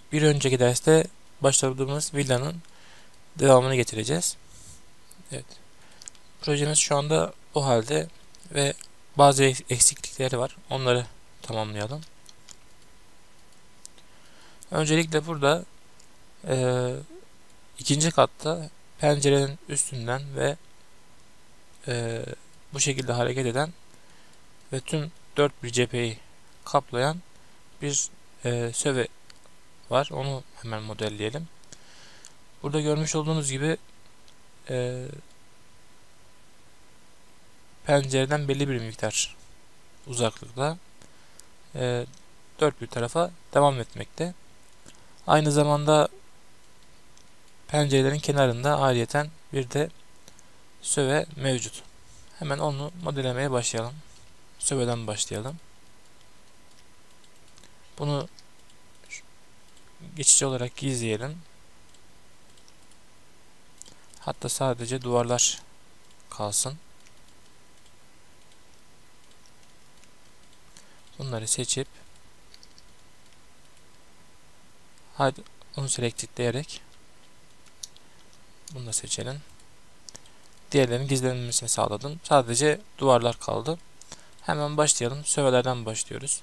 bir önceki derste başladığımız villanın devamını getireceğiz. Evet. Projemiz şu anda o halde ve bazı eksiklikleri var. Onları tamamlayalım. Öncelikle burada ikinci katta pencerenin üstünden ve bu şekilde hareket eden ve tüm dört bir cepheyi kaplayan bir söve var. Onu hemen modelleyelim. Burada görmüş olduğunuz gibi pencereden belli bir miktar uzaklıkta dört bir tarafa devam etmekte. Aynı zamanda pencerelerin kenarında ayrıyeten bir de söve mevcut. Hemen onu modellemeye başlayalım. Söveden başlayalım. Bunu geçici olarak gizleyelim. Hatta sadece duvarlar kalsın. Bunları seçip hadi onu selectleyerek bunu da seçelim. Diğerlerinin gizlenmesini sağladım. Sadece duvarlar kaldı. Hemen başlayalım. Sövelerden başlıyoruz.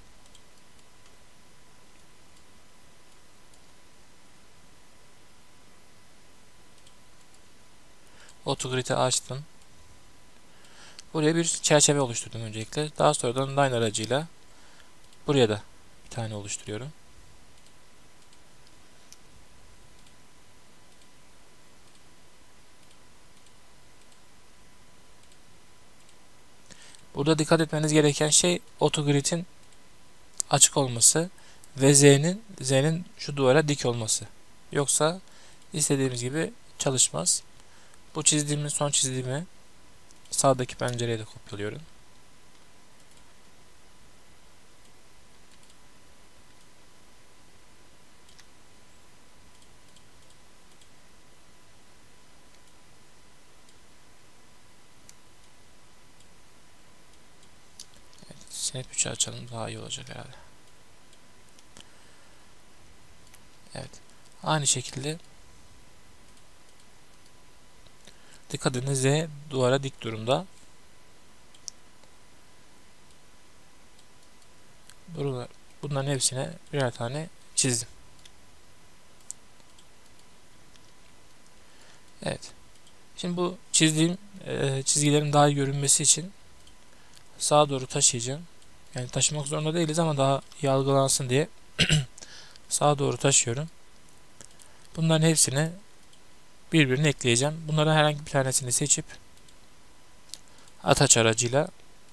AutoGrid'i açtım. Buraya bir çerçeve oluşturdum öncelikle. Daha sonradan line aracıyla buraya da bir tane oluşturuyorum. Burada dikkat etmeniz gereken şey AutoGrid'in açık olması ve Z'nin şu duvara dik olması. Yoksa istediğimiz gibi çalışmaz. Bu çizdiğimiz son çizdiğimi sağdaki pencereye de kopyalıyorum. Snap 3'ü açalım, daha iyi olacak herhalde. Evet. Aynı şekilde dikkat edin, Z duvara dik durumda. Bunların hepsine birer tane çizdim. Evet. Şimdi bu çizdiğim çizgilerin daha iyi görünmesi için sağa doğru taşıyacağım. Yani taşımak zorunda değiliz ama daha iyi algılansın diye sağa doğru taşıyorum. Bunların hepsini birbirine ekleyeceğim. Bunlardan herhangi bir tanesini seçip ataç aracıyla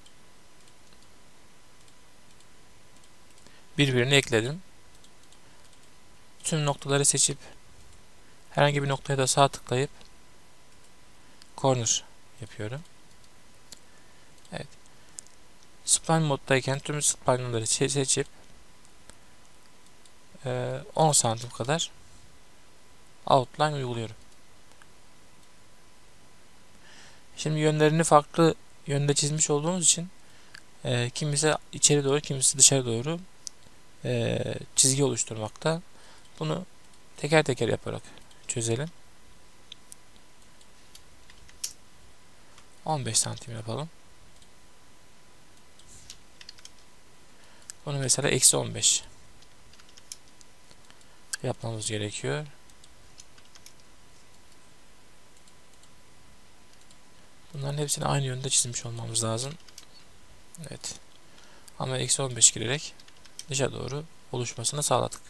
birbirine ekledim. Tüm noktaları seçip herhangi bir noktaya da sağ tıklayıp corner yapıyorum. Evet. Spline moddayken tüm spline'ları seçip 10 santim kadar outline uyguluyorum. Şimdi yönlerini farklı yönde çizmiş olduğumuz için kimisi içeri doğru, kimisi dışarı doğru çizgi oluşturmakta. Bunu teker teker yaparak çözelim. 15 santim yapalım. Bunu mesela eksi 15 yapmamız gerekiyor. Bunların hepsini aynı yönde çizmiş olmamız lazım. Evet. Ama eksi 15 girerek dışa doğru oluşmasını sağladık.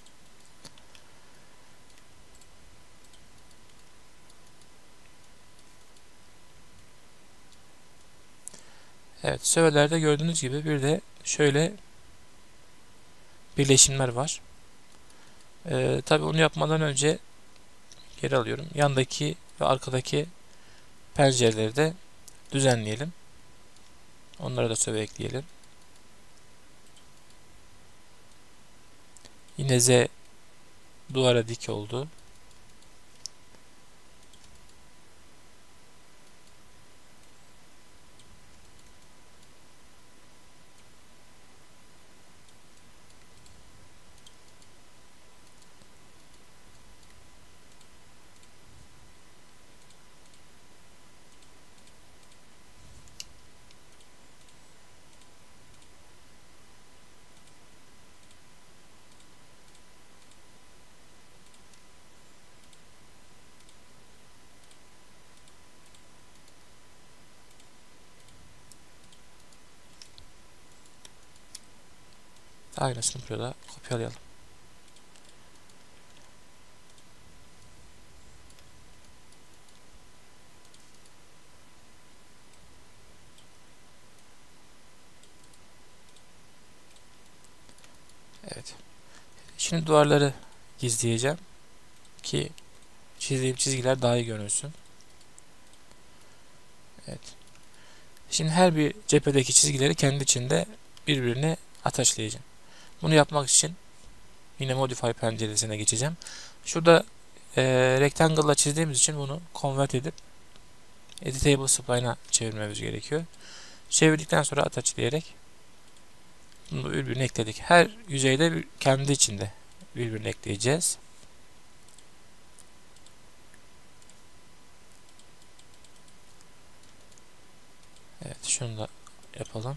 Evet. Sövelerde gördüğünüz gibi bir de şöyle birleşimler var. Tabii onu yapmadan önce geri alıyorum. Yandaki ve arkadaki pencereleri de düzenleyelim. Onlara da söve ekleyelim. Yine Z duvara dik oldu. Aynısını buraya da kopyalayalım. Evet. Şimdi duvarları gizleyeceğim ki çizdiğim çizgiler daha iyi görünsün. Evet. Şimdi her bir cephedeki çizgileri kendi içinde birbirine ataçlayacağım. Bunu yapmak için yine Modify penceresine geçeceğim. Şurada Rectangle ile çizdiğimiz için bunu convert edip Editable Spline'a çevirmemiz gerekiyor. Çevirdikten sonra ataçlayarak bunu birbirine ekledik. Her yüzeyde kendi içinde birbirine ekleyeceğiz. Evet, şunu da yapalım.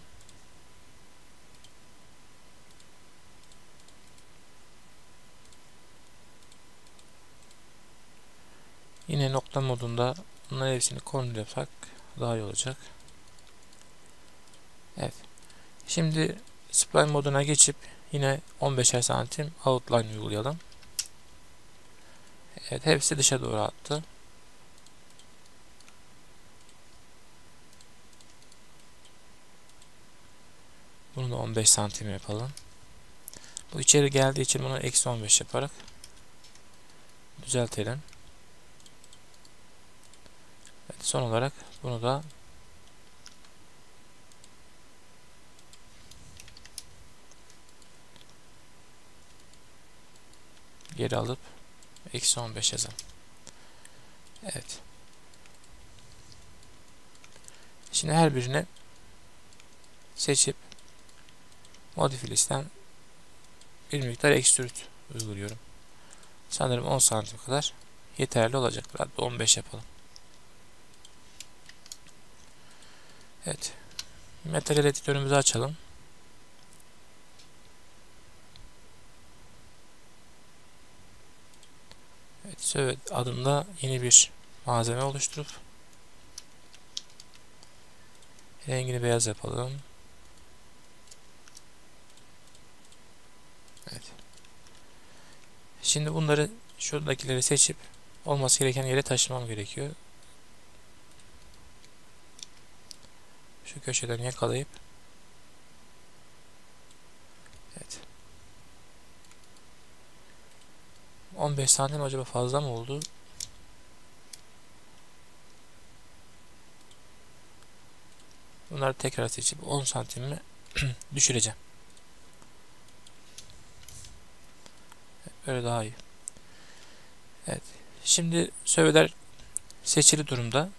Yine nokta modunda bunların hepsini kontrol yapsak daha iyi olacak. Evet. Şimdi Spline moduna geçip yine 15'er santim outline uygulayalım. Evet, hepsi dışa doğru attı. Bunu da 15 santim yapalım. Bu içeri geldiği için bunu eksi 15 yaparak düzeltelim. Evet, son olarak bunu da geri alıp eksi 15 yazalım. Evet. Şimdi her birini seçip Modify listen bir miktar extrude uyguluyorum. Sanırım 10 santim kadar yeterli olacaktır. Hatta 15 yapalım. Evet. Material editörümüzü açalım. Evet, Sövet adında yeni bir malzeme oluşturup rengini beyaz yapalım. Evet. Şimdi bunları şuradakileri seçip olması gereken yere taşımam gerekiyor. Şu köşeden yakalayıp evet. 15 santim acaba fazla mı oldu? Bunları tekrar seçip 10 santimimi düşüreceğim. Böyle daha iyi. Evet. Şimdi söveler seçili durumda.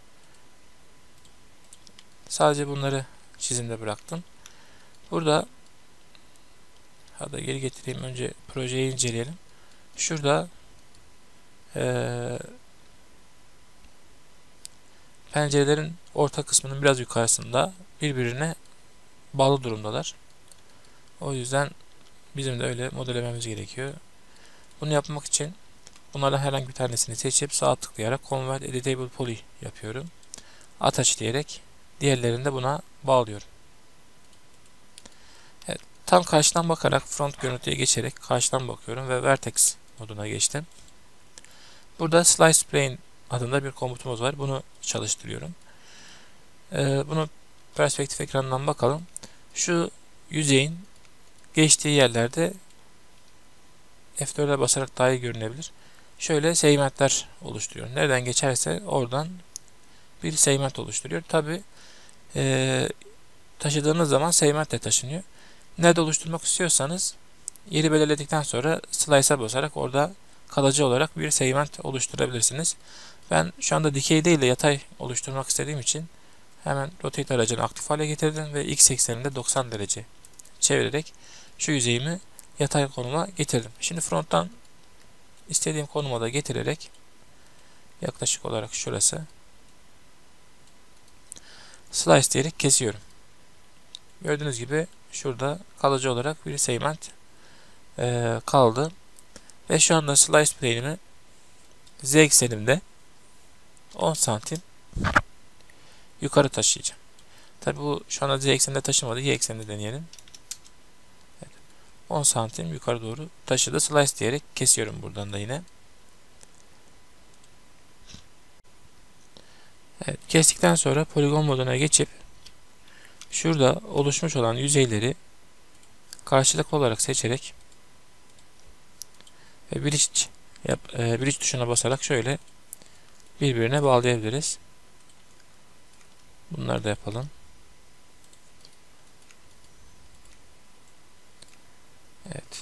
Sadece bunları çizimde bıraktım. Burada hadi geri getireyim. Önce projeyi inceleyelim. Şurada pencerelerin orta kısmının biraz yukarısında birbirine bağlı durumdalar. O yüzden bizim de öyle modellememiz gerekiyor. Bunu yapmak için bunlardan herhangi bir tanesini seçip sağ tıklayarak Convert Editable Poly yapıyorum. Attach diyerek diğerlerini de buna bağlıyorum. Evet, tam karşıdan bakarak front görüntüye geçerek karşıdan bakıyorum ve Vertex moduna geçtim. Burada Slice Plane adında bir komutumuz var. Bunu çalıştırıyorum. Bunu perspektif ekranından bakalım. Şu yüzeyin geçtiği yerlerde F4'e basarak daha iyi görünebilir. Şöyle segmentler oluşturuyor. Nereden geçerse oradan bir segment oluşturuyor. Tabi taşıdığınız zaman segment de taşınıyor. Nerede oluşturmak istiyorsanız yeri belirledikten sonra slice'a basarak orada kalıcı olarak bir segment oluşturabilirsiniz. Ben şu anda dikey değil de yatay oluşturmak istediğim için hemen rotate aracını aktif hale getirdim ve x ekseninde 90 derece çevirerek şu yüzeyimi yatay konuma getirdim. Şimdi fronttan istediğim konuma da getirerek yaklaşık olarak şurası slice diyerek kesiyorum. Gördüğünüz gibi şurada kalıcı olarak bir segment kaldı. Ve şu anda slice plane'imi z eksenimde 10 santim yukarı taşıyacağım. Tabi bu şu anda z ekseninde taşımadı. Y ekseninde deneyelim. Evet. 10 santim yukarı doğru taşıdı. Slice diyerek kesiyorum buradan da yine. Evet, kestikten sonra poligon moduna geçip şurada oluşmuş olan yüzeyleri karşılıklı olarak seçerek ve bridge tuşuna basarak şöyle birbirine bağlayabiliriz. Bunları da yapalım. Evet.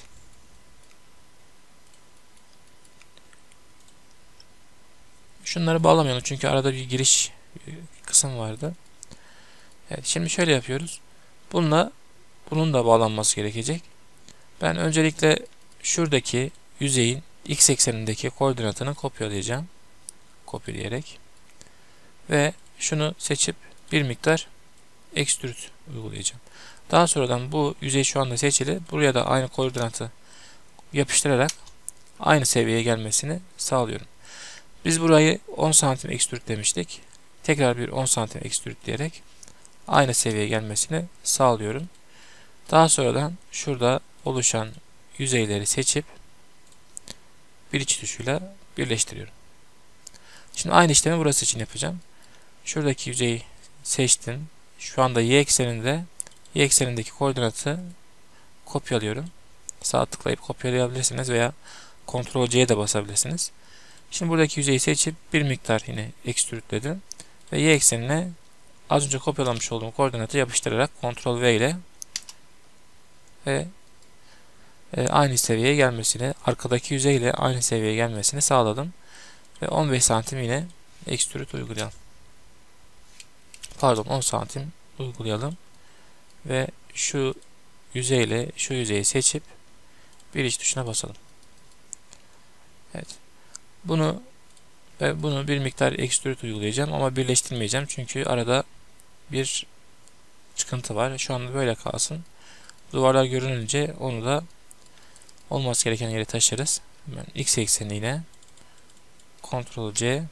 Şunları bağlamayalım çünkü arada bir giriş kısım vardı. Evet, şimdi şöyle yapıyoruz. Bunun da bağlanması gerekecek. Ben öncelikle şuradaki yüzeyin x eksenindeki koordinatını kopyalayacağım. Kopyalayarak ve şunu seçip bir miktar extrude uygulayacağım. Daha sonradan bu yüzey şu anda seçili. Buraya da aynı koordinatı yapıştırarak aynı seviyeye gelmesini sağlıyorum. Biz burayı 10 santim extrude demiştik. Tekrar bir 10 santim extrude diyerek aynı seviyeye gelmesini sağlıyorum. Daha sonradan şurada oluşan yüzeyleri seçip bridge tuşuyla birleştiriyorum. Şimdi aynı işlemi burası için yapacağım. Şuradaki yüzeyi seçtim. Şu anda y eksenindeki koordinatı kopyalıyorum. Sağ tıklayıp kopyalayabilirsiniz veya Ctrl C'ye de basabilirsiniz. Şimdi buradaki yüzeyi seçip bir miktar yine extrude'ledim ve y eksenine az önce kopyalamış olduğum koordinatı yapıştırarak Ctrl V ile ve aynı seviyeye gelmesini, arkadaki yüzeyle aynı seviyeye gelmesini sağladım. Ve 15 santim yine extrude uygulayalım. Pardon, 10 santim uygulayalım. Ve şu yüzeyle şu yüzeyi seçip bir iç tuşuna basalım. Evet. Bunu bir miktar extrude uygulayacağım ama birleştirmeyeceğim. Çünkü arada bir çıkıntı var. Şu anda böyle kalsın. Duvarlar görününce onu da olması gereken yere taşırız. Hemen x ekseniyle Ctrl C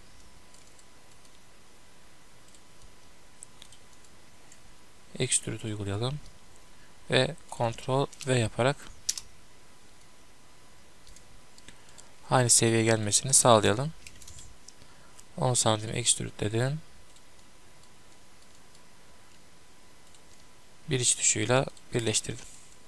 extrude uygulayalım ve Ctrl V yaparak aynı seviyeye gelmesini sağlayalım. 10 santim extrude dedim. Bir iç tuşuyla birleştirdim.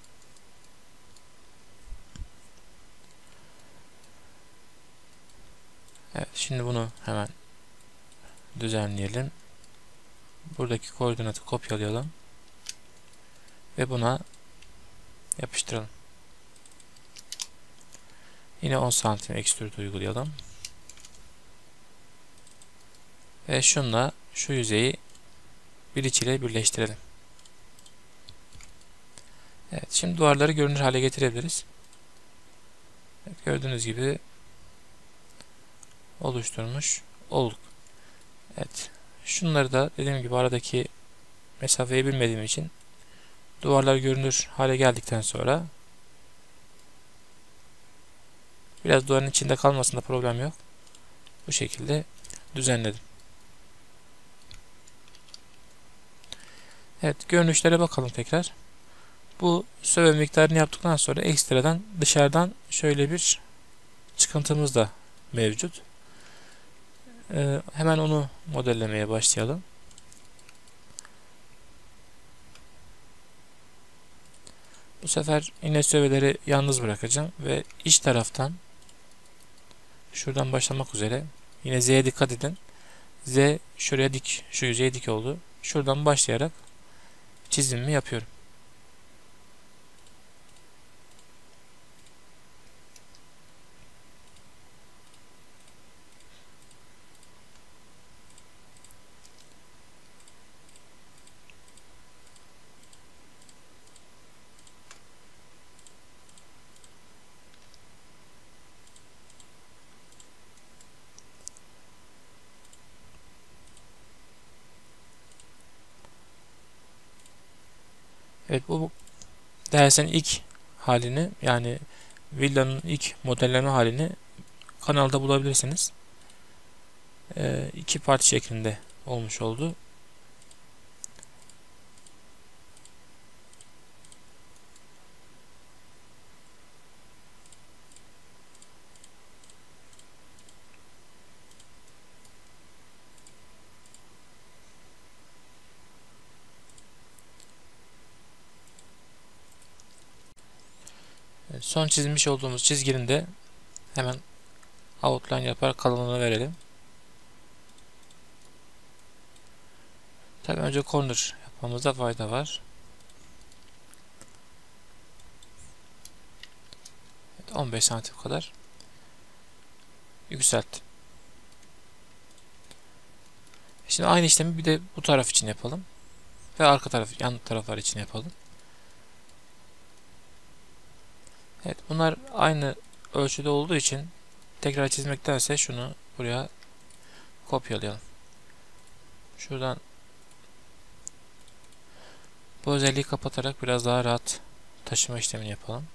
Evet, şimdi bunu hemen düzenleyelim. Buradaki koordinatı kopyalayalım ve buna yapıştıralım. Yine 10 santim extrude uygulayalım. Ve şunla şu yüzeyi bir iç ile birleştirelim. Evet, şimdi duvarları görünür hale getirebiliriz. Evet, gördüğünüz gibi oluşturmuş olduk. Evet. Şunları da dediğim gibi aradaki mesafeyi bilmediğim için duvarlar görünür hale geldikten sonra biraz duvarın içinde kalmasında problem yok. Bu şekilde düzenledim. Evet, görünüşlere bakalım tekrar. Bu söve miktarını yaptıktan sonra ekstradan dışarıdan şöyle bir çıkıntımız da mevcut. Hemen onu modellemeye başlayalım. Bu sefer yine söveleri yalnız bırakacağım ve iç taraftan şuradan başlamak üzere yine Z'ye dikkat edin. Z şuraya dik, şu yüzeye dik oldu. Şuradan başlayarak çizimimi yapıyorum. Evet, bu dersin ilk halini, yani villanın ilk modelleme halini kanalda bulabilirsiniz. İki parti şeklinde olmuş oldu. Son çizmiş olduğumuz çizginin de hemen outline yapar kalınlığını verelim. Tabii önce corner yapmamızda fayda var. Evet, 15 santim kadar yükselt. Şimdi aynı işlemi bir de bu taraf için yapalım. Ve arka taraf, yan taraflar için yapalım. Evet, bunlar aynı ölçüde olduğu için tekrar çizmektense şunu buraya kopyalayalım. Şuradan bu özelliği kapatarak biraz daha rahat taşıma işlemini yapalım.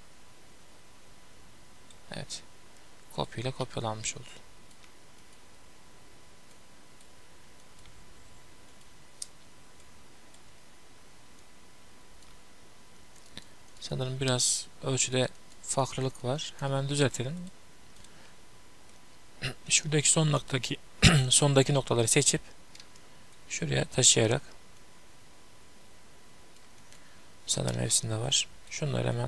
Evet. Kopya ile kopyalanmış oldu. Sanırım biraz ölçüde farklılık var. Hemen düzeltelim. Şuradaki sondaki noktaları seçip şuraya taşıyarak, sanırım hepsinde var. Şunları hemen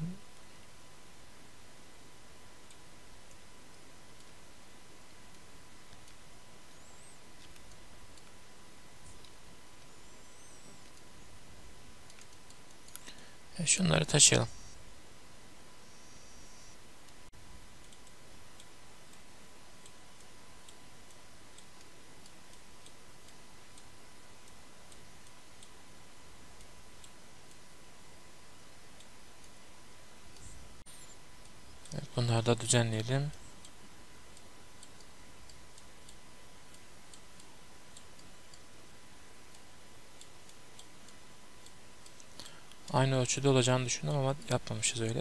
taşıyalım. Evet, bunları da düzenleyelim. Aynı ölçüde olacağını düşündüm ama yapmamışız öyle.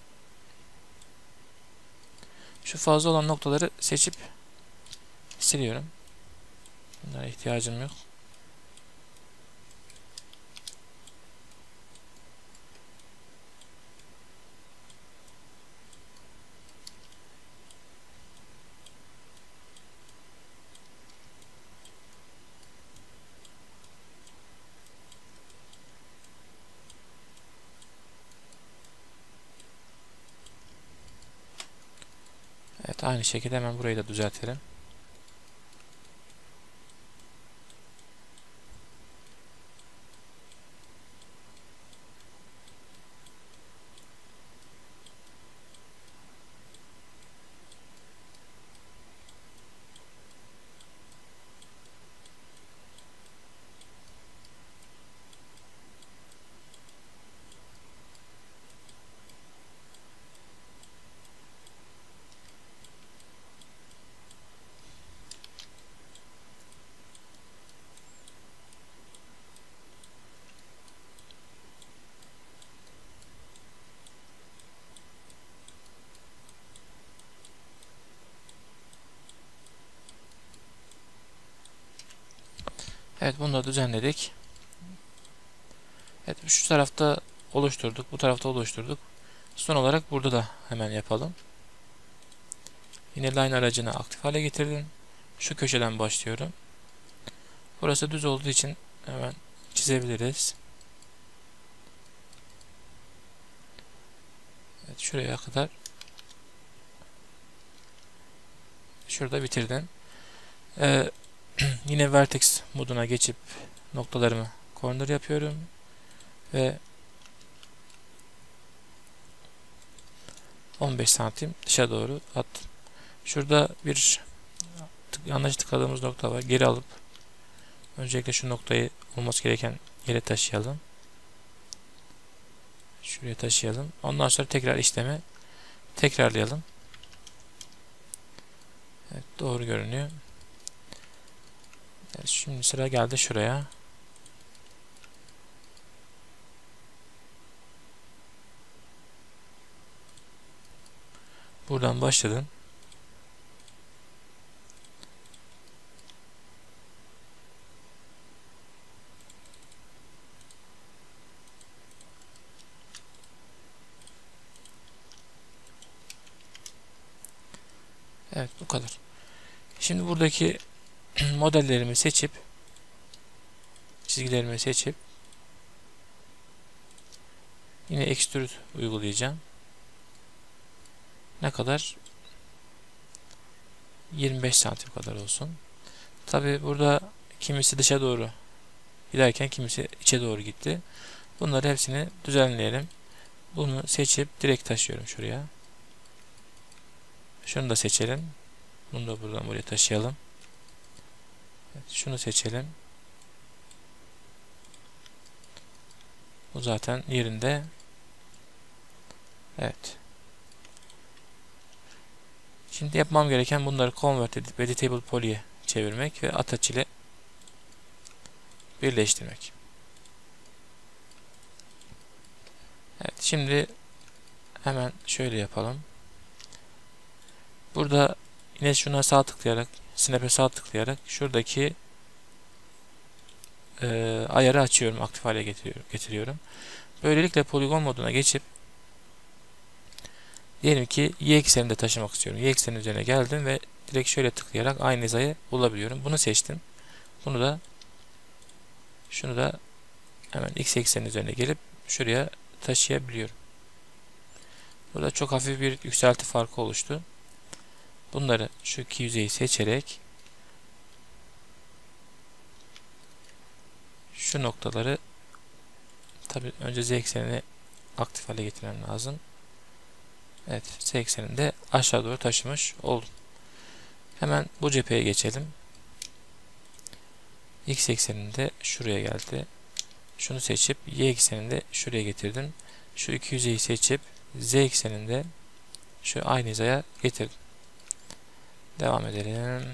Şu fazla olan noktaları seçip siliyorum. Bunlara ihtiyacım yok. Evet, aynı şekilde hemen burayı da düzeltelim. Evet, bunu da düzenledik. Evet, şu tarafta oluşturduk, bu tarafta oluşturduk. Son olarak burada da hemen yapalım. Yine line aracını aktif hale getirdim. Şu köşeden başlıyorum. Burası düz olduğu için hemen çizebiliriz. Evet, şuraya kadar. Şurada bitirdim. Yine vertex moduna geçip noktalarımı corner yapıyorum ve 15 santim dışa doğru attım. Şurada bir yanlış tıkladığımız nokta var. Geri alıp öncelikle şu noktayı olması gereken yere taşıyalım. Şuraya taşıyalım. Ondan sonra tekrar işlemi tekrarlayalım. Evet, doğru görünüyor. Evet, şimdi sıra geldi şuraya. Buradan başladım. Evet, bu kadar. Şimdi buradaki modellerimi seçip, çizgilerimi seçip yine extrude uygulayacağım. Ne kadar? 25 santim kadar olsun. Tabi burada kimisi dışa doğru giderken kimisi içe doğru gitti. Bunları hepsini düzenleyelim. Bunu seçip direkt taşıyorum şuraya. Şunu da seçelim. Bunu da buradan buraya taşıyalım. Evet, şunu seçelim. Bu zaten yerinde. Evet. Şimdi yapmam gereken bunları convert edip editable poly'e çevirmek ve attach ile birleştirmek. Evet, şimdi hemen şöyle yapalım. Burada yine şuna sağ tıklayarak, snap'e sağ tıklayarak şuradaki ayarı açıyorum, aktif hale getiriyorum. Böylelikle poligon moduna geçip diyelim ki y ekseninde taşımak istiyorum. Y eksenin üzerine geldim ve direkt şöyle tıklayarak aynı hizayı bulabiliyorum. Bunu seçtim. Şunu da hemen x eksenin üzerine gelip şuraya taşıyabiliyorum. Burada çok hafif bir yükselti farkı oluştu. Bunları şu iki yüzeyi seçerek şu noktaları, tabi önce z eksenini aktif hale getirmem lazım. Evet, z ekseninde aşağı doğru taşımış oldum. Hemen bu cepheye geçelim. X ekseninde şuraya geldi. Şunu seçip y ekseninde şuraya getirdim. Şu iki yüzeyi seçip z ekseninde şu aynı hizaya getirdim. Devam edelim.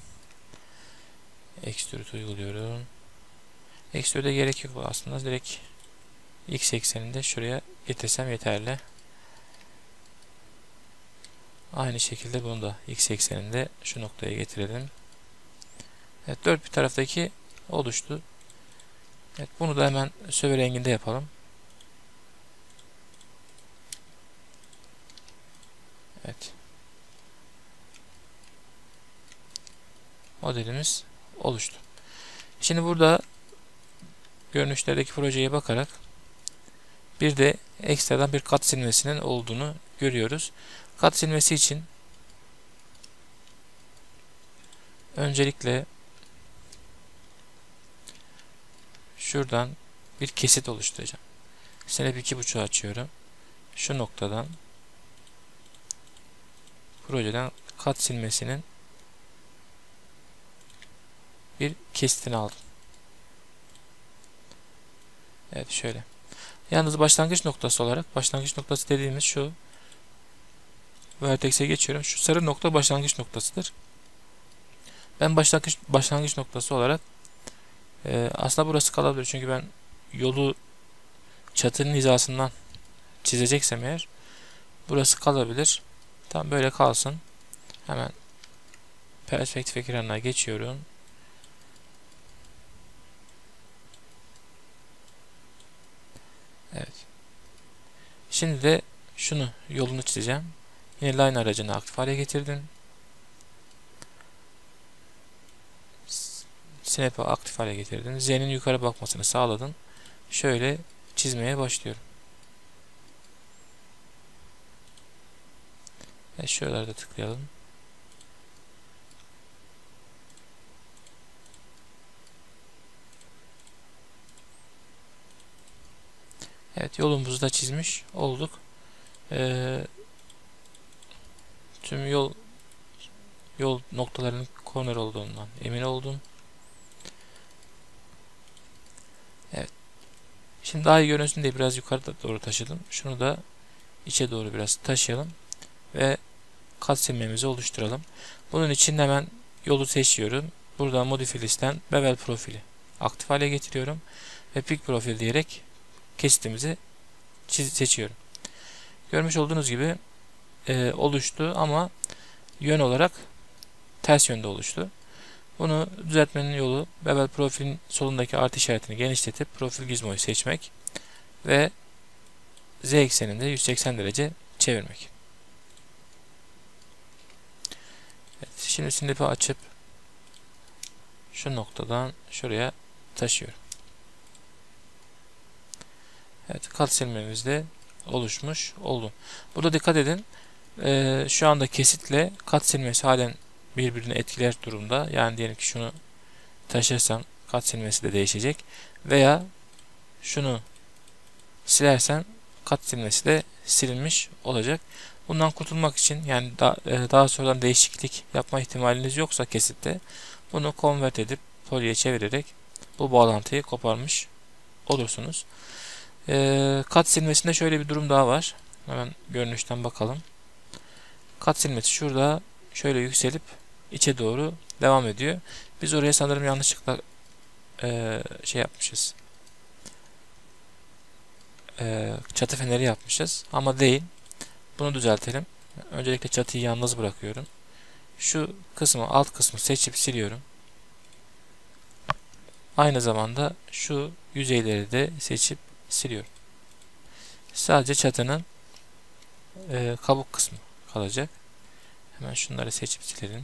Extrude uyguluyorum. Extrude'e gerek yok aslında. Direkt x ekseninde şuraya getirsem yeterli. Aynı şekilde bunu da x ekseninde şu noktaya getirelim. Evet, dört bir taraftaki oluştu. Evet, bunu da hemen söve renginde yapalım. Evet. Modelimiz oluştu. Şimdi burada görünüşlerdeki projeye bakarak bir de ekstradan bir kat silmesinin olduğunu görüyoruz. Kat silmesi için öncelikle şuradan bir kesit oluşturacağım. Snap 2.5'u açıyorum. Şu noktadan projeden kat silmesinin bir kesitini aldım. Evet, şöyle. Yalnız başlangıç noktası olarak, başlangıç noktası dediğimiz şu vertex'e geçiyorum. Şu sarı nokta başlangıç noktasıdır. Ben başlangıç noktası olarak aslında burası kalabilir. Çünkü ben yolu çatının hizasından çizeceksem eğer burası kalabilir. Tam böyle kalsın. Hemen perspektif ekranına geçiyorum. Evet. Şimdi de şunu, yolunu çizeceğim. Yine line aracını aktif hale getirdim. Snap'ı aktif hale getirdim. Z'nin yukarı bakmasını sağladım. Şöyle çizmeye başlıyorum. Ve şuralarda tıklayalım. Evet, yolumuzu da çizmiş olduk. Tüm yol noktalarının corner olduğundan emin oldum. Evet. Şimdi daha iyi görünsün diye biraz yukarı doğru taşıdım. Şunu da içe doğru biraz taşıyalım ve kat silmemizi oluşturalım. Bunun için hemen yolu seçiyorum. Buradan Modify listen bevel profili aktif hale getiriyorum ve pick profil diyerek kesitimizi seçiyorum. Görmüş olduğunuz gibi oluştu ama yön olarak ters yönde oluştu. Bunu düzeltmenin yolu bevel profilin solundaki artı işaretini genişletip profil gizmoyu seçmek ve z ekseninde 180 derece çevirmek. Evet, şimdi snap'i açıp şu noktadan şuraya taşıyorum. Evet, kat silmemiz de oluşmuş oldu. Burada dikkat edin. şu anda kesitle kat silmesi halen birbirini etkiler durumda. Yani diyelim ki şunu taşırsam kat silmesi de değişecek. Veya şunu silersem kat silmesi de silinmiş olacak. Bundan kurtulmak için, yani daha sonradan değişiklik yapma ihtimaliniz yoksa kesitte, bunu convert edip poly'e çevirerek bu bağlantıyı koparmış olursunuz. Kat silmesinde şöyle bir durum daha var. Hemen görünüşten bakalım. Kat silmesi şurada şöyle yükselip içe doğru devam ediyor. Biz oraya sanırım yanlışlıkla şey yapmışız. Çatı feneri yapmışız ama değil. Bunu düzeltelim. Öncelikle çatıyı yalnız bırakıyorum. Şu kısmı, alt kısmı seçip siliyorum. Aynı zamanda şu yüzeyleri de seçip siliyorum. Sadece çatının kabuk kısmı kalacak. Hemen şunları seçip silelim.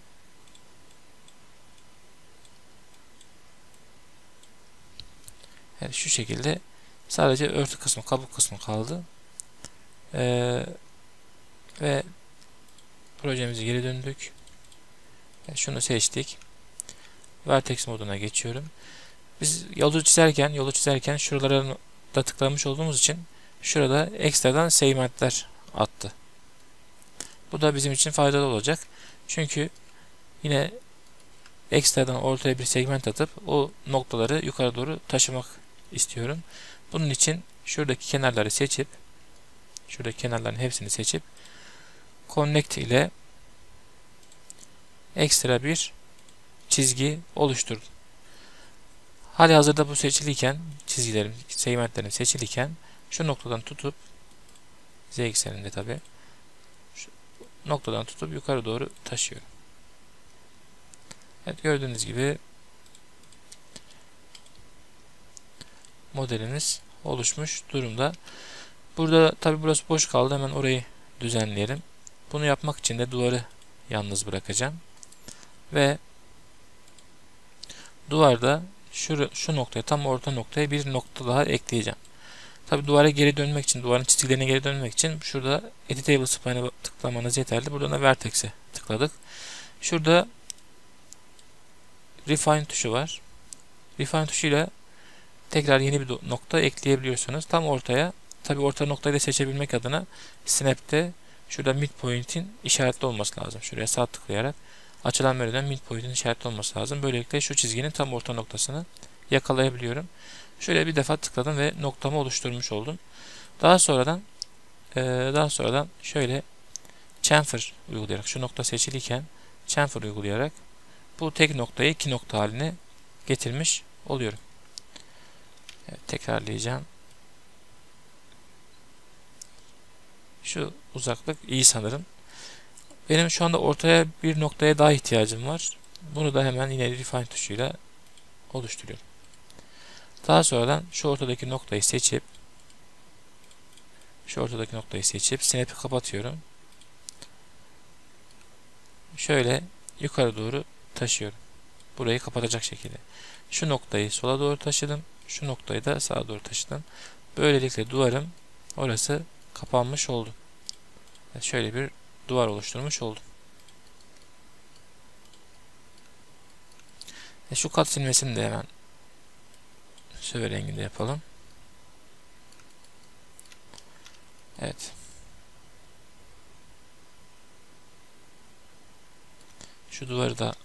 Evet, şu şekilde sadece örtü kısmı, kabuk kısmı kaldı. Ve projemize geri döndük. Şunu seçtik. Vertex moduna geçiyorum. Biz yolu çizerken şuralara da tıklamış olduğumuz için şurada ekstradan segmentler attı. Bu da bizim için faydalı olacak. Çünkü yine ekstradan ortaya bir segment atıp o noktaları yukarı doğru taşımak istiyorum. Bunun için şuradaki kenarları seçip, şuradaki kenarların hepsini seçip Connect ile ekstra bir çizgi oluşturdum. Halihazırda bu seçiliyken, çizgilerim, segmentlerim seçiliyken şu noktadan tutup, Z ekseninde tabi, şu noktadan tutup yukarı doğru taşıyorum. Evet, gördüğünüz gibi modelimiz oluşmuş durumda. Burada tabi burası boş kaldı. Hemen orayı düzenleyelim. Bunu yapmak için de duvarı yalnız bırakacağım. Ve duvarda şu noktaya, tam orta noktaya bir nokta daha ekleyeceğim. Tabi duvara geri dönmek için, duvarın çizgilerine geri dönmek için şurada Editable Spine'a tıklamanız yeterli. Buradan da Vertex'e tıkladık. Şurada Refine tuşu var. Refine tuşuyla tekrar yeni bir nokta ekleyebiliyorsunuz. Tam ortaya, tabi orta noktayı da seçebilmek adına Snap'te şurada midpoint'in işaretli olması lazım. Şuraya sağ tıklayarak açılan menüden midpoint'in işaretli olması lazım. Böylelikle şu çizginin tam orta noktasını yakalayabiliyorum. Şöyle bir defa tıkladım ve noktamı oluşturmuş oldum. Daha sonradan şöyle chamfer uygulayarak, şu nokta seçiliyken chamfer uygulayarak bu tek noktayı iki nokta haline getirmiş oluyorum. Evet, tekrarlayacağım. Şu uzaklık iyi sanırım. Benim şu anda ortaya bir noktaya daha ihtiyacım var. Bunu da hemen yine Refine tuşuyla oluşturuyorum. Daha sonradan şu ortadaki noktayı seçip Snap'i kapatıyorum. Şöyle yukarı doğru taşıyorum. Burayı kapatacak şekilde. Şu noktayı sola doğru taşıdım. Şu noktayı da sağa doğru taşıdım. Böylelikle duvarım orası kapanmış oldu. Şöyle bir duvar oluşturmuş oldum. Şu kat silmesini de hemen söve renginde yapalım. Evet. Şu duvarı da,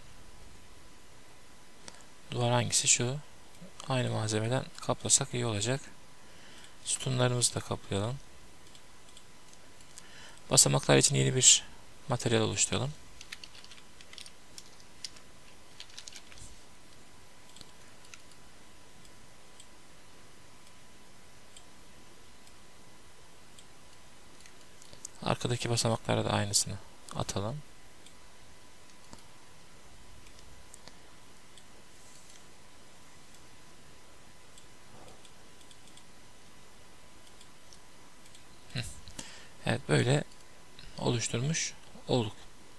duvar hangisi? Şu. Aynı malzemeden kaplasak iyi olacak. Sütunlarımızı da kaplayalım. Basamaklar için yeni bir materyal oluşturalım. Arkadaki basamaklara da aynısını atalım. Evet, böyle oluşturmuş olduk.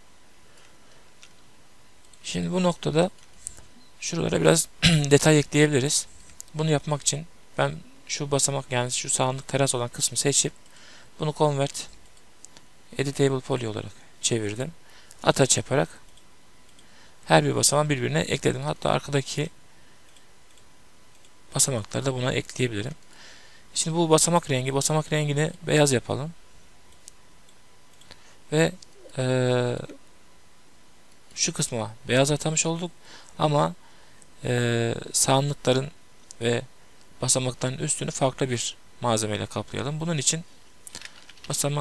Şimdi bu noktada şuralara biraz detay ekleyebiliriz. Bunu yapmak için ben şu basamak, yani şu sağlık teras olan kısmı seçip bunu convert Editable poly olarak çevirdim. Attach yaparak her bir basamağı birbirine ekledim. Hatta arkadaki basamakları da buna ekleyebilirim. Şimdi bu basamak rengini beyaz yapalım. Ve şu kısma beyaz atamış olduk. Ama sağanlıkların ve basamakların üstünü farklı bir malzemeyle kaplayalım. Bunun için basamak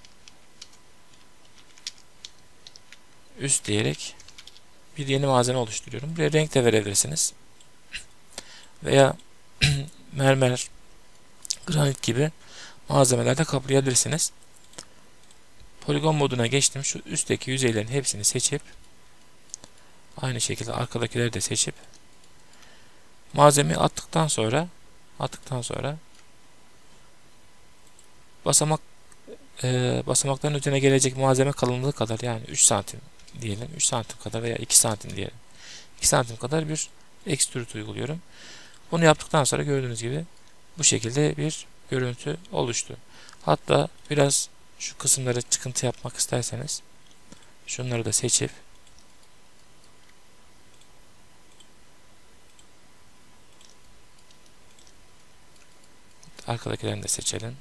üst diyerek bir yeni malzeme oluşturuyorum. Buraya renk de verebilirsiniz. Veya mermer, granit gibi malzemelerde kaplayabilirsiniz. Poligon moduna geçtim. Şu üstteki yüzeylerin hepsini seçip aynı şekilde arkadakileri de seçip malzemeyi attıktan sonra basamakların üzerine gelecek malzeme kalınlığı kadar, yani 3 santim diyelim, 3 santim kadar veya 2 santim diyelim. 2 santim kadar bir extrude uyguluyorum. Bunu yaptıktan sonra gördüğünüz gibi bu şekilde bir görüntü oluştu. Hatta biraz şu kısımları çıkıntı yapmak isterseniz şunları da seçip arkadakilerini de seçelim.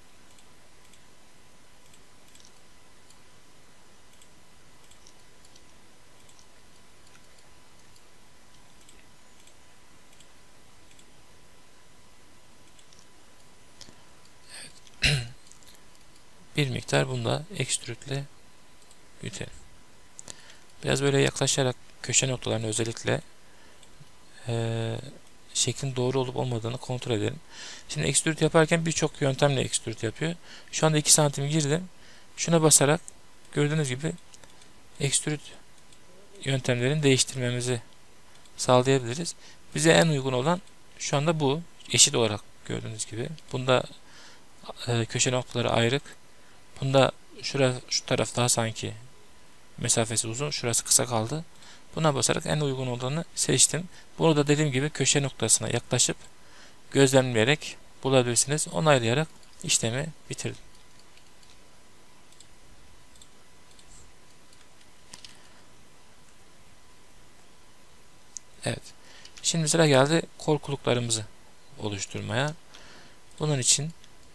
Bir miktar bunu da extrude ile büyütelim. Biraz böyle yaklaşarak köşe noktalarını özellikle şeklin doğru olup olmadığını kontrol edelim. Şimdi extrude yaparken birçok yöntemle extrude yapıyor. Şu anda 2 santim girdim. Şuna basarak gördüğünüz gibi extrude yöntemlerini değiştirmemizi sağlayabiliriz. Bize en uygun olan şu anda bu. Eşit olarak gördüğünüz gibi. Bunda köşe noktaları ayrık. Bunda şu taraf daha sanki mesafesi uzun. Şurası kısa kaldı. Buna basarak en uygun olanı seçtim. Bunu da dediğim gibi köşe noktasına yaklaşıp gözlemleyerek bulabilirsiniz. Onaylayarak işlemi bitirdim. Evet. Şimdi sıra geldi korkuluklarımızı oluşturmaya. Bunun için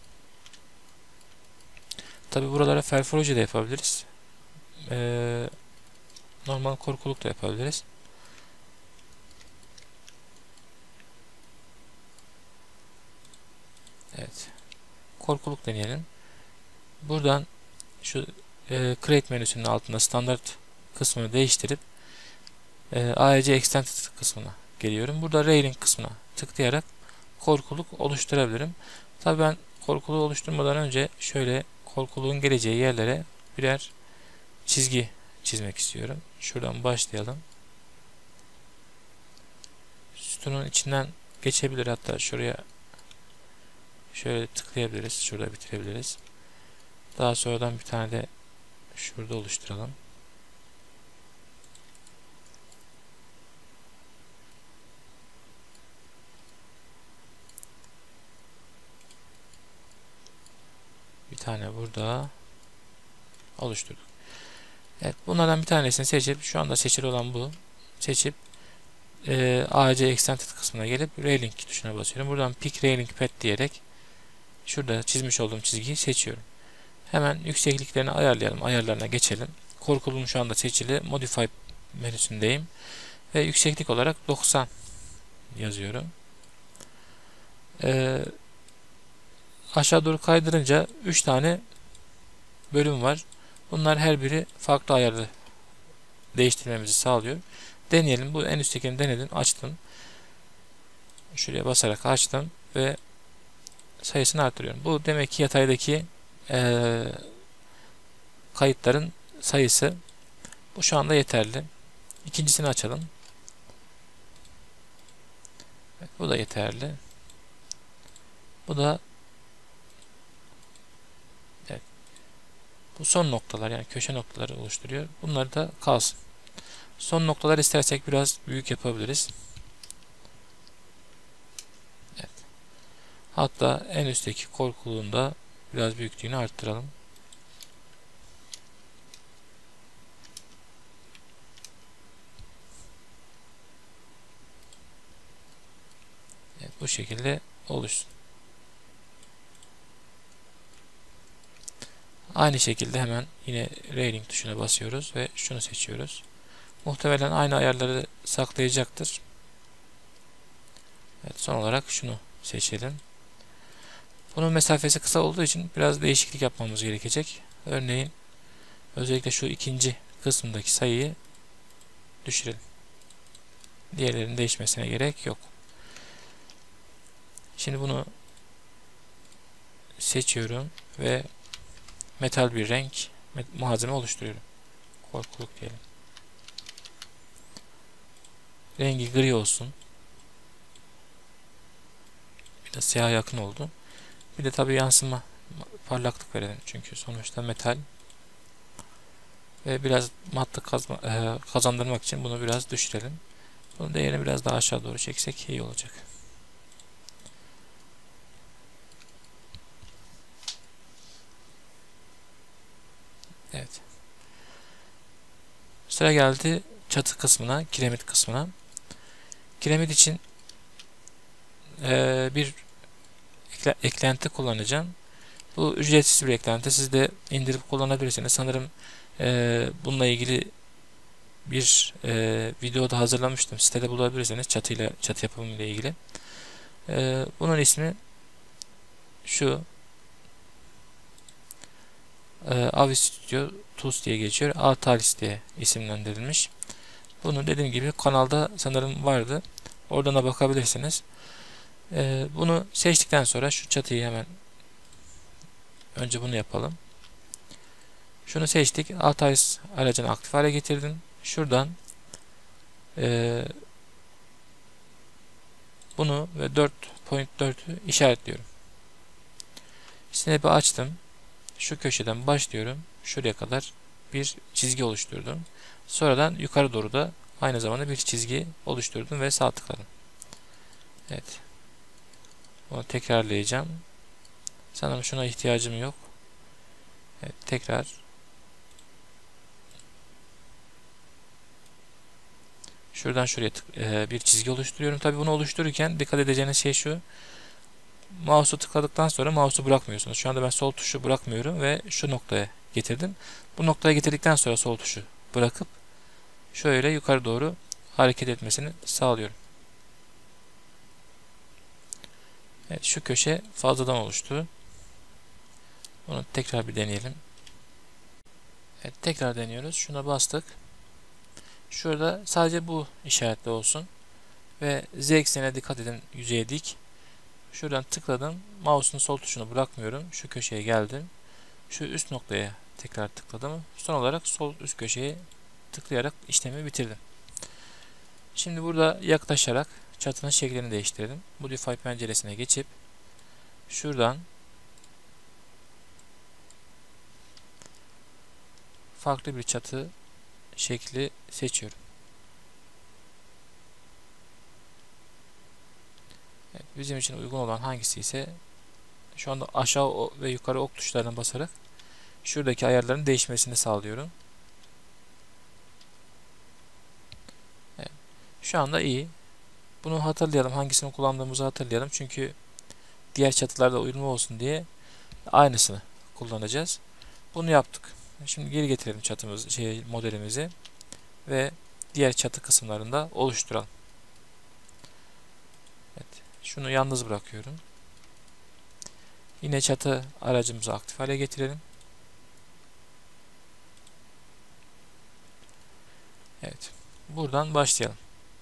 tabi buralara ferforje de yapabiliriz. Normal korkuluk da yapabiliriz. Evet. Korkuluk deneyelim. Buradan şu Create menüsünün altında standart kısmını değiştirip AEC Extended kısmına geliyorum. Burada Railing kısmına tıklayarak korkuluk oluşturabilirim. Tabi ben korkuluğu oluşturmadan önce şöyle korkuluğun geleceği yerlere birer çizgi çizmek istiyorum. Şuradan başlayalım. Sütunun içinden geçebilir, hatta şuraya şöyle tıklayabiliriz. Şurada bitirebiliriz. Daha sonradan bir tane de şurada oluşturalım. Bir tane burada oluşturduk. Evet, bunlardan bir tanesini seçip, şu anda seçili olan bu, seçip AC Extended kısmına gelip Railing tuşuna basıyorum. Buradan Pick Railing Path diyerek şurada çizmiş olduğum çizgiyi seçiyorum. Hemen yüksekliklerini ayarlayalım. Ayarlarına geçelim. Korkulum şu anda seçili. Modify menüsündeyim. Ve yükseklik olarak 90 yazıyorum. Aşağı doğru kaydırınca 3 tane bölüm var. Bunlar her biri farklı ayarlı değiştirmemizi sağlıyor. Deneyelim. Bu en üsttekini denedim. Açtım. Şuraya basarak açtım ve sayısını artırıyorum. Bu demek ki yataydaki kayıtların sayısı. Bu şu anda yeterli. İkincisini açalım. Evet, bu da yeterli. Bu da evet. Bu son noktalar, yani köşe noktaları oluşturuyor. Bunlar da kalsın. Son noktalar istersek biraz büyük yapabiliriz. Evet. Hatta en üstteki korkuluğunda biraz büyüklüğünü arttıralım. bu şekilde oluşsun. Aynı şekilde hemen yine Railing tuşuna basıyoruz ve şunu seçiyoruz. Muhtemelen aynı ayarları saklayacaktır. Evet, son olarak şunu seçelim. Bunun mesafesi kısa olduğu için biraz değişiklik yapmamız gerekecek. Örneğin özellikle şu ikinci kısmındaki sayıyı düşürelim. Diğerlerinin değişmesine gerek yok. Şimdi bunu seçiyorum ve metal bir renk malzeme oluşturuyorum. Korkuluk diyelim. Rengi gri olsun. Bir de siyaha yakın oldu. Bir de tabi yansıma parlaklık verelim. Çünkü sonuçta metal. Ve biraz matlık kazandırmak için bunu biraz düşürelim. Bunun değerini biraz daha aşağı doğru çeksek iyi olacak. Evet. Sıra geldi çatı kısmına, kiremit kısmına. Kiremit için bir eklenti kullanacağım. Bu ücretsiz bir eklenti. Siz de indirip kullanabilirsiniz. Sanırım bununla ilgili bir video da hazırlamıştım. Sitede bulabilirsiniz çatı yapımı ile ilgili. Bunun ismi şu Avi Studio Tools diye geçiyor. Artalis diye isimlendirilmiş. Bunu dediğim gibi kanalda sanırım vardı. Oradan da bakabilirsiniz. Bunu seçtikten sonra şu çatıyı hemen önce bunu yapalım. Şunu seçtik. Artalis aracını aktif hale getirdim. Şuradan bunu ve 4.4'ü işaretliyorum. Snap'i açtım. Şu köşeden başlıyorum. Şuraya kadar bir çizgi oluşturdum. Sonradan yukarı doğru da aynı zamanda bir çizgi oluşturdum ve sağ tıkladım. Evet. Bunu tekrarlayacağım. Sanırım şuna ihtiyacım yok. Evet, tekrar şuradan şuraya bir çizgi oluşturuyorum. Tabi bunu oluştururken dikkat edeceğiniz şey şu. Mouse'u tıkladıktan sonra mouse'u bırakmıyorsunuz. Şu anda ben sol tuşu bırakmıyorum ve şu noktaya getirdim. Bu noktaya getirdikten sonra sol tuşu bırakıp şöyle yukarı doğru hareket etmesini sağlıyorum. Evet, şu köşe fazladan oluştu. Bunu tekrar bir deneyelim. Evet, tekrar deniyoruz. Şuna bastık. Şurada sadece bu işaretli olsun. Ve Z eksenine dikkat edin, yüzeye dik. Şuradan tıkladım. Mouse'un sol tuşunu bırakmıyorum. Şu köşeye geldim. Şu üst noktaya tekrar tıkladım. Son olarak sol üst köşeye tıklayarak işlemi bitirdim. Şimdi burada yaklaşarak çatının şeklini değiştirdim. Modify penceresine geçip şuradan farklı bir çatı şekli seçiyorum. Evet, bizim için uygun olan hangisi ise şu anda aşağı ve yukarı ok tuşlarına basarak şuradaki ayarların değişmesini sağlıyorum. Evet, şu anda iyi. Bunu hatırlayalım. Hangisini kullandığımızı hatırlayalım. Çünkü diğer çatılarda uyumlu olsun diye aynısını kullanacağız. Bunu yaptık. Şimdi geri getirelim modelimizi ve diğer çatı kısımlarında oluşturalım. Evet, şunu yalnız bırakıyorum. Yine çatı aracımızı aktif hale getirelim. Evet, buradan başlayalım.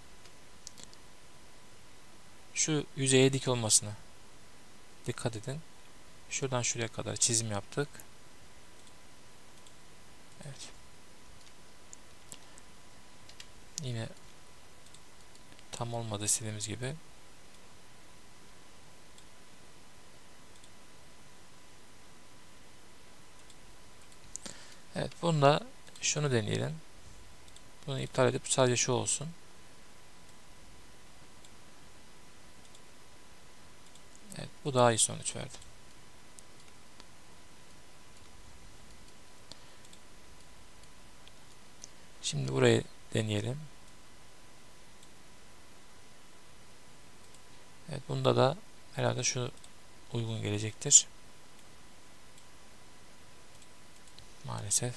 Şu yüzeye dik olmasına dikkat edin. Şuradan şuraya kadar çizim yaptık. Evet. Yine tam olmadı istediğimiz gibi. Evet, bunda şunu deneyelim. Bunu iptal edip sadece şu olsun. Evet, bu daha iyi sonuç verdi. Şimdi burayı deneyelim. Evet, Evet, bunda da herhalde şu uygun gelecektir. Maalesef.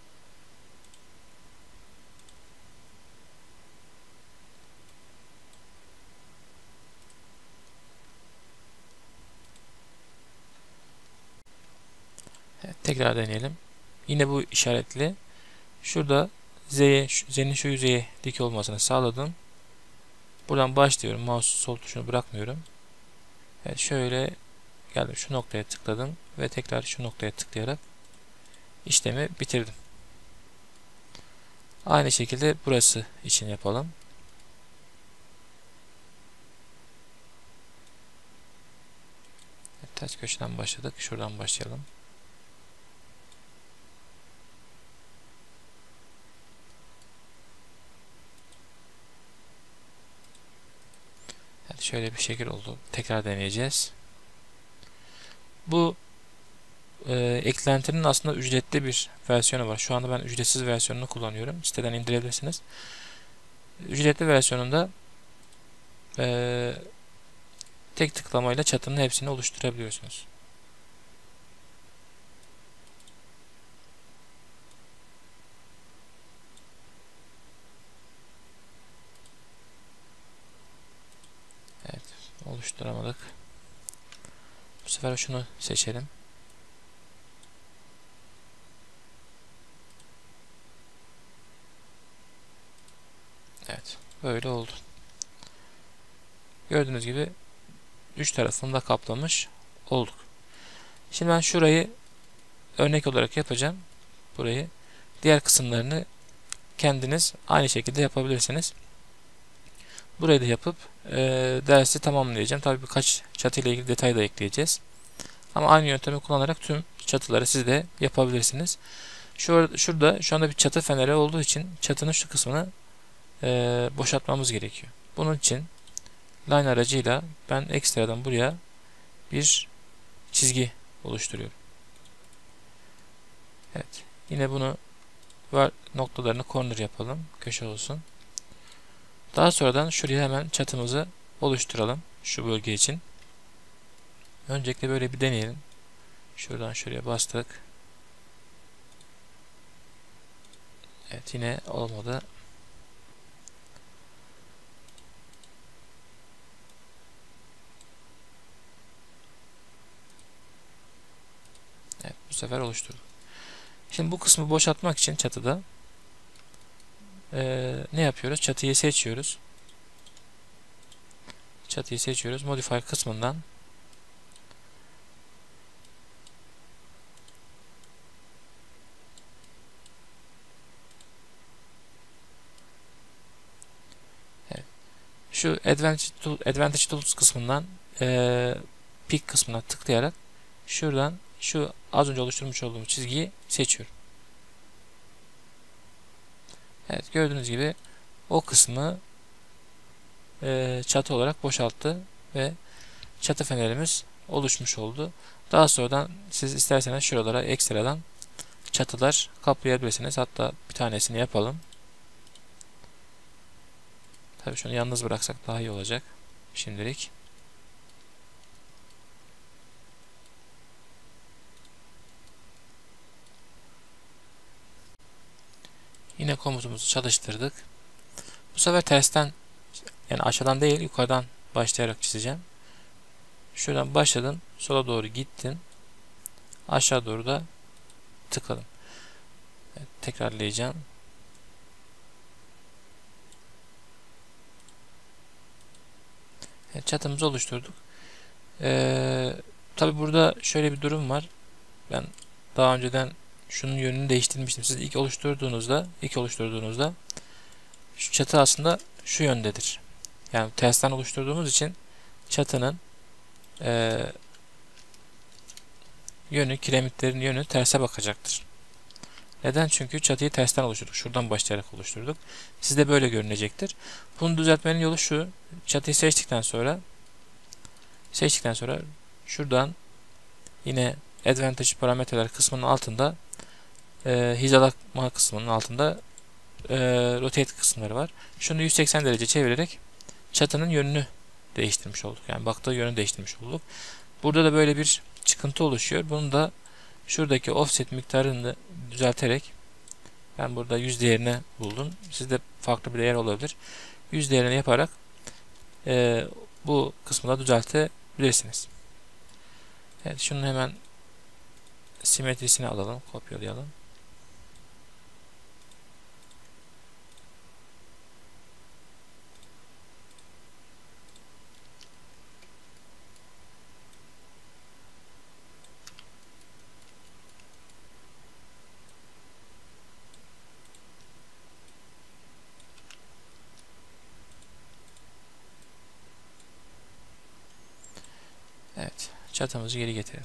Evet, tekrar deneyelim. Yine bu işaretli. Şurada Z'nin şu yüzeye dik olmasını sağladım. Buradan başlıyorum. Mouse sol tuşunu bırakmıyorum. Evet, şöyle geldim. Şu noktaya tıkladım ve tekrar şu noktaya tıklayarak işlemi bitirdim. Aynı şekilde burası için yapalım. Evet, ters köşeden başladık. Şuradan başlayalım. Evet, şöyle bir şekil oldu. Tekrar deneyeceğiz. Bu eklentinin aslında ücretli bir versiyonu var. Şu anda ben ücretsiz versiyonunu kullanıyorum. Siteden indirebilirsiniz. Ücretli versiyonunda tek tıklamayla çatının hepsini oluşturabiliyorsunuz. Evet, oluşturamadık. Bu sefer şunu seçelim. Evet, böyle oldu. Gördüğünüz gibi üç tarafını da kaplamış olduk. Şimdi ben şurayı örnek olarak yapacağım. Burayı. Diğer kısımlarını kendiniz aynı şekilde yapabilirsiniz. Burayı da yapıp dersi tamamlayacağım. Tabii birkaç çatı ile ilgili detay da ekleyeceğiz. Ama aynı yöntemi kullanarak tüm çatıları siz de yapabilirsiniz. Şurada şu anda bir çatı feneri olduğu için çatının şu kısmını boşaltmamız gerekiyor. Bunun için line aracıyla ben ekstradan buraya bir çizgi oluşturuyorum. Evet. Yine bunu noktalarını corner yapalım. Köşe olsun. Daha sonradan şuraya hemen çatımızı oluşturalım. Şu bölge için. Öncelikle böyle bir deneyelim. Şuradan şuraya bastık. Evet, yine olmadı. Evet, bu sefer oluşturduk. Şimdi bu kısmı boşaltmak için çatıda ne yapıyoruz? Çatıyı seçiyoruz. Çatıyı seçiyoruz. Modify kısmından evet, şu Advantage Tools kısmından Pick kısmına tıklayarak şuradan şu az önce oluşturmuş olduğum çizgiyi seçiyorum. Evet, gördüğünüz gibi o kısmı çatı olarak boşalttı ve çatı fenerimiz oluşmuş oldu. Daha sonradan siz isterseniz şuralara ekstradan çatılar kaplayabilirsiniz. Hatta bir tanesini yapalım. Tabii şunu yalnız bıraksak daha iyi olacak şimdilik. Yine komutumuzu çalıştırdık. Bu sefer tersten, yani aşağıdan değil yukarıdan başlayarak çizeceğim. Şuradan başladın, sola doğru gittin, aşağı doğru da tıkladım. Evet, tekrarlayacağım. Evet, çatımızı oluşturduk. Tabi burada şöyle bir durum var. Ben daha önceden şunun yönünü değiştirmiştim. Siz ilk oluşturduğunuzda şu çatı aslında şu yöndedir. Yani tersten oluşturduğumuz için çatının yönü, kiremitlerin yönü terse bakacaktır. Neden? Çünkü çatıyı tersten oluşturduk. Şuradan başlayarak oluşturduk. Sizde böyle görünecektir. Bunu düzeltmenin yolu şu. Çatıyı seçtikten sonra şuradan yine Advantage parametreler kısmının altında hizalama kısmının altında rotate kısımları var. Şunu 180 derece çevirerek çatının yönünü değiştirmiş olduk. Yani baktığı yönü değiştirmiş olduk. Burada da böyle bir çıkıntı oluşuyor. Bunu da şuradaki offset miktarını düzelterek, ben burada 100 değerini buldum. Sizde farklı bir değer olabilir. 100 değerini yaparak bu kısmı da düzeltebilirsiniz. Evet, şunun hemen simetrisini alalım, kopyalayalım. Evet, çatımızı geri getirelim.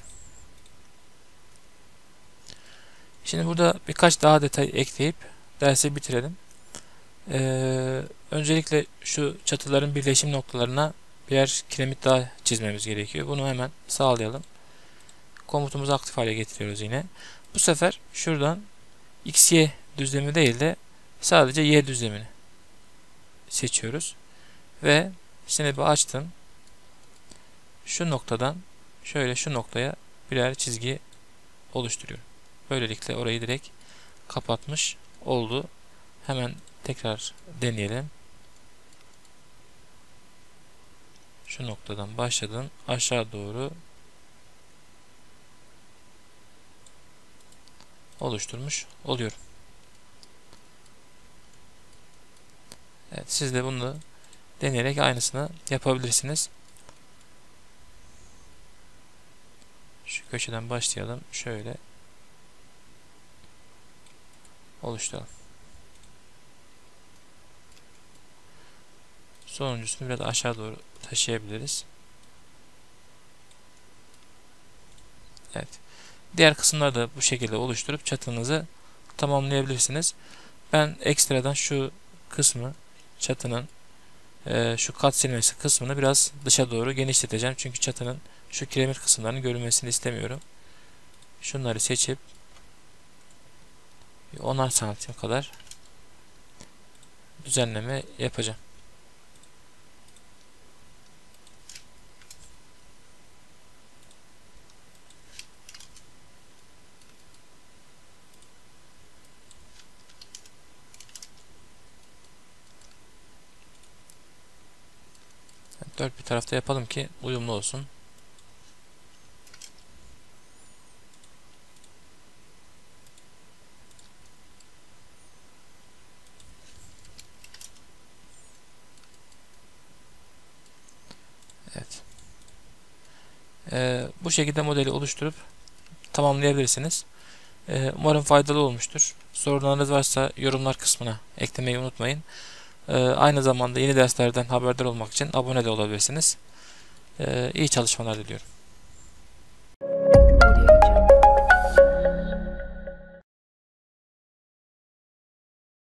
Şimdi burada birkaç daha detay ekleyip dersi bitirelim. Öncelikle şu çatıların birleşim noktalarına birer kiremit daha çizmemiz gerekiyor. Bunu hemen sağlayalım. Komutumuzu aktif hale getiriyoruz yine. Bu sefer şuradan XY düzlemi değil de sadece Y düzlemini seçiyoruz. Ve snap'i açtım. Şu noktadan şöyle şu noktaya birer çizgi oluşturuyorum. Böylelikle orayı direkt kapatmış oldu. Hemen tekrar deneyelim. Şu noktadan başladım. Aşağı doğru oluşturmuş oluyorum. Evet, siz de bunu deneyerek aynısını yapabilirsiniz. Şu köşeden başlayalım. Şöyle oluşturalım. Sonuncusunu biraz aşağı doğru taşıyabiliriz. Evet. Diğer kısımları da bu şekilde oluşturup çatınızı tamamlayabilirsiniz. Ben ekstradan şu kısmı, çatının şu kat silmesi kısmını biraz dışa doğru genişleteceğim. Çünkü çatının şu kiremit kısımlarının görünmesini istemiyorum. Şunları seçip 10'ar santim kadar düzenleme yapacağım. Dört bir tarafta yapalım ki uyumlu olsun. Evet. Bu şekilde modeli oluşturup tamamlayabilirsiniz. Umarım faydalı olmuştur. Sorularınız varsa yorumlar kısmına eklemeyi unutmayın. Aynı zamanda yeni derslerden haberdar olmak için abone de olabilirsiniz. İyi çalışmalar diliyorum.